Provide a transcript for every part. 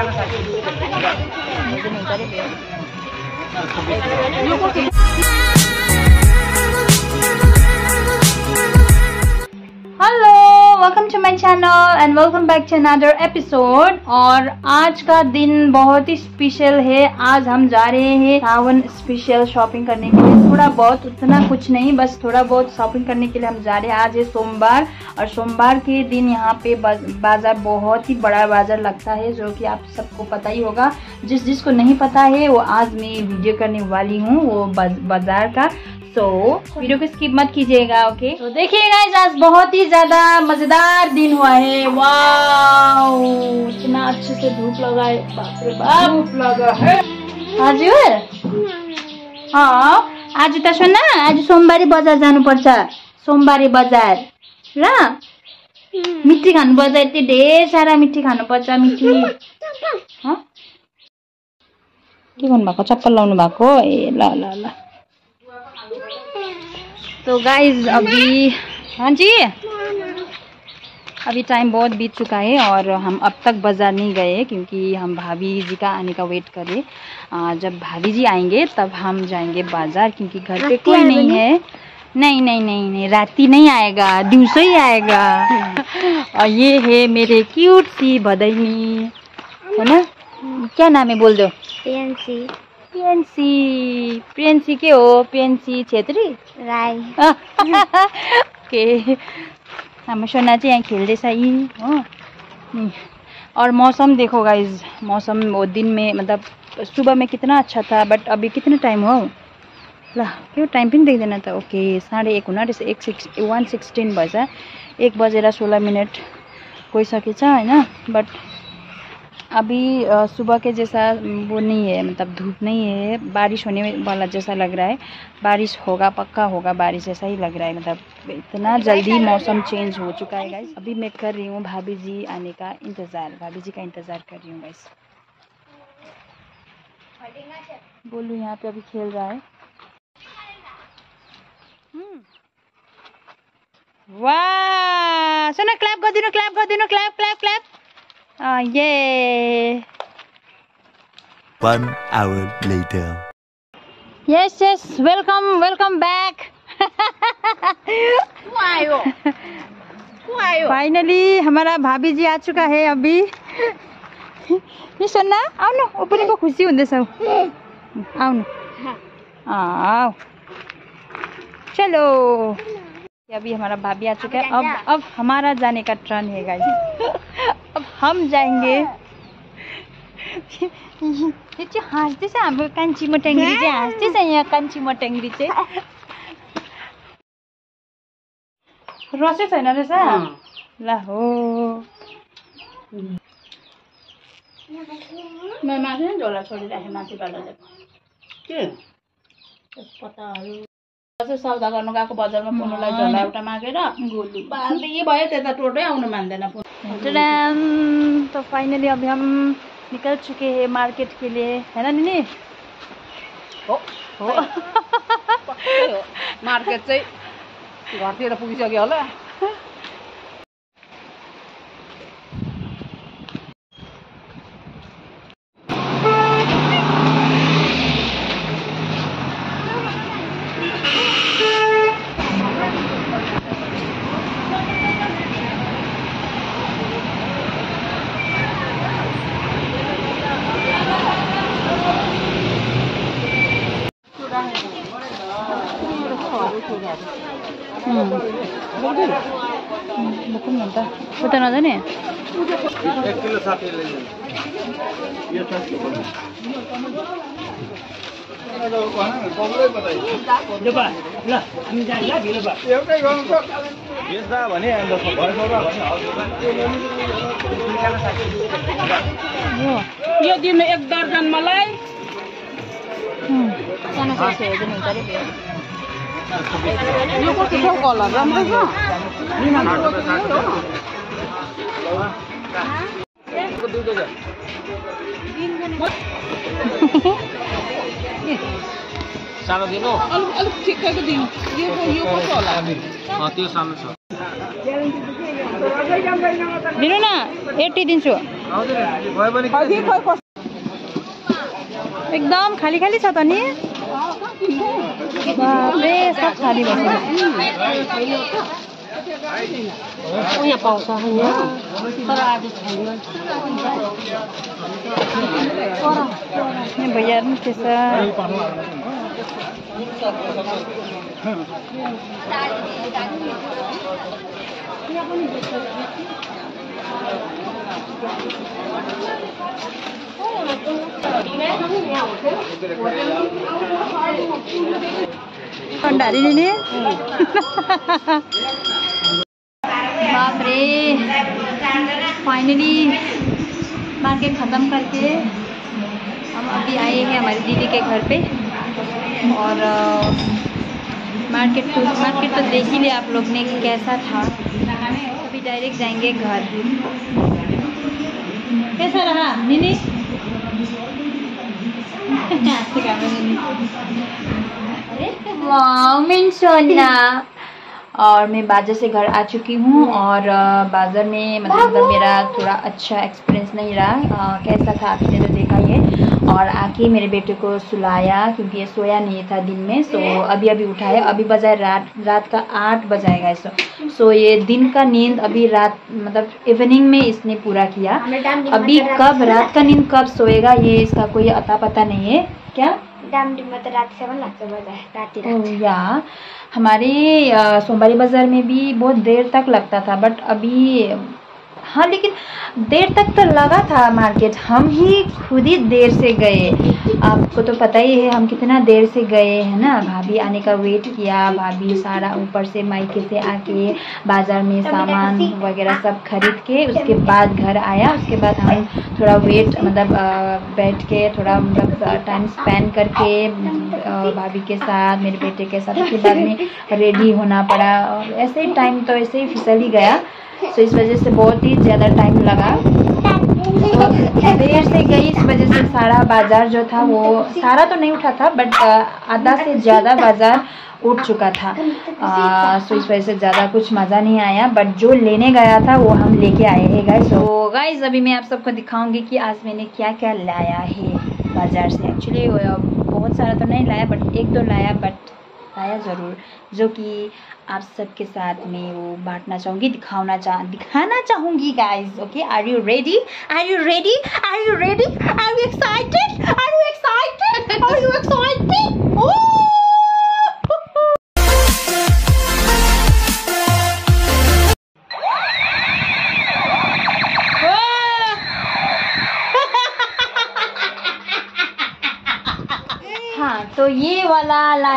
Hello, welcome to my channel and welcome back to another episode. और आज का दिन बहुत ही स्पेशल है। आज हम जा रहे हैं सावन स्पेशल शॉपिंग करने के लिए। थोड़ा बहुत, उतना कुछ नहीं, बस थोड़ा बहुत शॉपिंग करने के लिए हम जा रहे हैं। आज है सोमवार और सोमवार के दिन यहाँ पे बाजार, बहुत ही बड़ा बाजार लगता है, जो कि आप सबको पता ही होगा। जिसको नहीं पता है वो आज मैं वीडियो करने वाली हूँ वो बाजार का। तो वीडियो को स्किप मत कीजिएगा, ओके। तो देखिए गाइस, आज बहुत ही ज्यादा मजेदार दिन हुआ है। वाओ, इतना अच्छे से धूप लगा है, बाप रे बाप धूप लगा है। हजुर, आज त सुन, आज सोमबारे बजार जानुपर्छ। सोमबारे बजार र मिठी खानुपर्छ, यति ढेर सारा मिठी खानुपर्छ। मिठी के गर्नु भएको, चप्पल लाउनु भएको? ए ल ल ल। तो गाइज अभी, हाँ जी, अभी टाइम बहुत बीत चुका है और हम अब तक बाज़ार नहीं गए क्योंकि हम भाभी जी का आने का वेट करें। जब भाभी जी आएंगे तब हम जाएंगे बाज़ार, क्योंकि घर पे कोई नहीं है। नहीं, राती नहीं आएगा, दिवसो ही आएगा। और ये है मेरे क्यूट सी भदैनी, है ना? क्या नाम है, बोल दो। प्रियंसी के हो? प्रियंसी छेत्री राई। ओके, हाम्रो सोना चाहिँ यहाँ खेल्दैछ यी हो। और मौसम देखो गाइज, मौसम वो दिन में मतलब सुबह में कितना अच्छा था, बट अभी कितना टाइम हो ल, क्यों टाइम पनि देख्दैन त। ओके, 1:30 हुन रहेछ, 1:16 भएछ, 1:16 गइसकेछ होइन। बट अभी सुबह के जैसा वो नहीं है, मतलब धूप नहीं है, बारिश होने वाला जैसा लग रहा है। बारिश होगा, पक्का होगा बारिश, जैसा ही लग रहा है। मतलब इतना जल्दी मौसम चेंज हो चुका है गाइस। अभी मैं कर रही हूँ भाभी जी आने का इंतज़ार, भाभी जी का इंतज़ार कर रही हूँ गाइस। बोलू यहाँ पे अभी खेल रहा है। वाह, सुनो, क्लैप कर दिनु, क्लैप कर दिनु, clap clap clap. Yeah. 1 hour later. Yes, welcome back. Finally हमारा भाभी जी आ चुका है अभी। ये सुन्ना, आउनु, ऊपर को खुशी हुँदैछ, आउनु, आओ, चलो। अभी हमारा भाभी आ चुका है। अब हमारा जाने का टर्न है गाइस। अब हम जाएंगे। यो चाहिँ हाँस्दैछ, हाम्रो कान्छी मट्याङ्ग्री चाहिँ हाँस्दैछ। यहाँ कान्छी मट्याङ्ग्री चाहिँ रसै छैन रहेछ ल। हो, म माथि नै झोला छोडिराखेँ, माथिबाट के पत्ताहरू सौदा गर्नु गएको बजारमा पुनुलाई झोला एउटा मागेर बाँधी भयो, त्यता टोटै आउनु मान्दैन। तो फाइनली अभी हम निकल चुके हैं मार्केट के लिए, है ना निनी? हो मार्केट चाहिँ घरतिर पुगिसक्यो होला। बुकुम भन्छ उता नजाने। 1 किलो 60 लैजाउँ। यो 60 ल हामी जान्छ ढिलो भयो। एउटै गर्नु त बेच्दा भने यो दिनु 1 दर्जन मलाई। सानो साइज हेर्नु हुन्छ रे। यो कस्तो छ कलर, राम्रो छ। सानो दिनु, अलिक ठिक्कैको दिनु। यो कस्तो होला? त्यो सानो छ। दिनु न, 80 दिन्छु। एकदम खाली खाली छ त नि। बाबरे सब खाली भयो। यहाँ पाउँछ यहाँ तर आज छैन। भैया पनि त्यसो भण्डारी ने बाप रे फाइनली मार्केट ख़त्म करके हम अभी आए हैं हमारी दीदी के घर पे। और मार्केट तो देख ही लिया आप लोग ने कि कैसा था। अभी डायरेक्ट जाएंगे घर। कैसा रहा नीनी? वाह मैं सोना। और मैं बाजार से घर आ चुकी हूँ और बाजार में मतलब मेरा थोड़ा अच्छा एक्सपीरियंस नहीं रहा। कैसा था आपने तो देखा ही है। और आके मेरे बेटे को सुलाया क्योंकि ये सोया नहीं था दिन में। सो अभी उठाया। अभी बजाय रात का 8 बजाएगा। सो ये दिन का नींद अभी रात मतलब इवनिंग में इसने पूरा किया। अभी कब रात का नींद कब सोएगा ये इसका कोई अता पता नहीं है। क्या या हमारे सोमवारी बाजार में भी बहुत देर तक लगता था बट अभी हाँ लेकिन देर तक तो लगा था मार्केट। हम ही खुद ही देर से गए। आपको तो पता ही है हम कितना देर से गए हैं ना। भाभी आने का वेट किया। भाभी सारा ऊपर से मायके से आके बाज़ार में सामान वगैरह सब खरीद के उसके बाद घर आया। उसके बाद हम थोड़ा वेट मतलब बैठ के थोड़ा मतलब टाइम स्पेंड करके भाभी के साथ मेरे बेटे के साथ उसके बाद में रेडी होना पड़ा। और ऐसे ही टाइम तो ऐसे ही फिसल ही गया। तो इस वजह से बहुत ही ज़्यादा टाइम लगा। तो देर से गई इस वजह से सारा बाज़ार जो था वो सारा तो नहीं उठा था बट आधा से ज़्यादा बाज़ार उठ चुका था। सो इस वजह से ज़्यादा कुछ मज़ा नहीं आया बट जो लेने गया था वो हम लेके आए हैं गाइस। तो गाइस अभी मैं आप सबको दिखाऊंगी कि आज मैंने क्या क्या लाया है बाज़ार से। एक्चुअली बहुत सारा तो नहीं लाया बट एक दो लाया बट लाया ज़रूर जो कि आप सबके साथ में वो बांटना चाहूँगी दिखाना चाहूँगी guys. Okay are you ready? Are you ready? Are you ready? Are you excited? Are you excited? Are you excited? हाँ तो ये वाला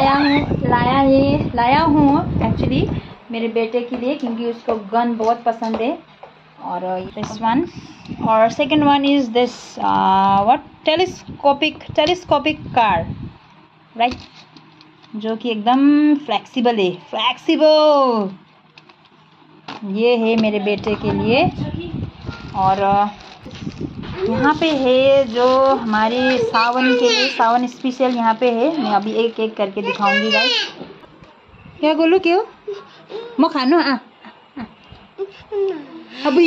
लाया हूँ एक्चुअली मेरे बेटे के लिए क्योंकि उसको गन बहुत पसंद है। और दिस वन और second one is this what telescopic car right जो कि एकदम फ्लेक्सिबल है। फ्लेक्सिबल ये है मेरे बेटे के लिए। और यहाँ पे है जो हमारे सावन के लिए सावन स्पेशल यहाँ पे है। मैं अभी एक एक करके दिखाऊंगी गाइस। क्या बोलूँ क्यों मैं खानो अभी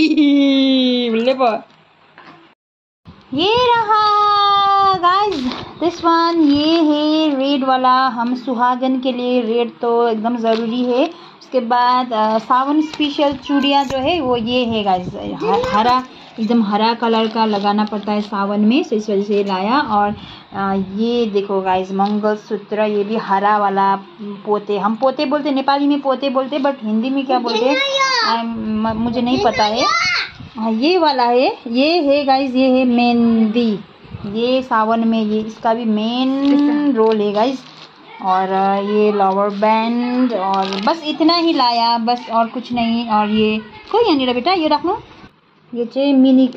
ये रहा गाइस दिस वन। ये है रेड वाला। हम सुहागन के लिए रेड तो एकदम ज़रूरी है। उसके बाद सावन स्पेशल चूड़ियाँ जो है वो ये है गाइस हरा एकदम हरा कलर का लगाना पड़ता है सावन में। सो इस वजह से लाया। और ये देखो गाइस मंगलसूत्र ये भी हरा वाला पोते हम पोते बोलते नेपाली में पोते बोलते बट हिंदी में क्या बोलते हैं मुझे नहीं पता है। ये वाला है ये है गाइस ये है मेहंदी। ये सावन में ये इसका भी मेन रोल है गाइस। और ये लॉवर बैंड और बस इतना ही लाया बस और कुछ नहीं। और ये कोई यहाँ बेटा ये रख लो। ये चाहिए मिनी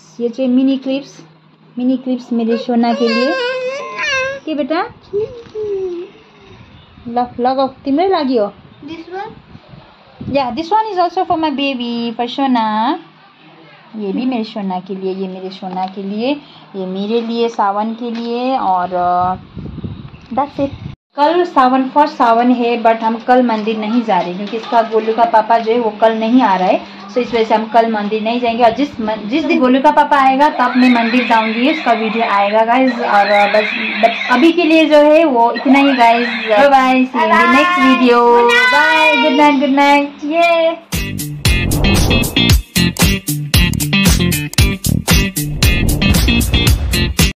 क्लिप्स मेरे सोना के लिए के बेटा लगाओ तिम्रै लाग्यो। This one is also for my baby for Sona. ये भी मेरे सोना के लिए ये मेरे सोना के लिए ये मेरे लिए सावन के लिए। और दैट्स इट। कल सावन फर्स्ट सावन है, बट हम कल मंदिर नहीं जा रहे क्योंकि इसका गोलू का पापा जो है वो कल नहीं आ रहा है। सो इस वजह से हम कल मंदिर नहीं जाएंगे, और जिस दिन गोलू का पापा आएगा तब मैं मंदिर जाऊंगी, उसका वीडियो आएगा गाइज। और बस अभी के लिए जो है वो इतना ही guys. Bye, see you in the next video. Bye, good night, good night. ये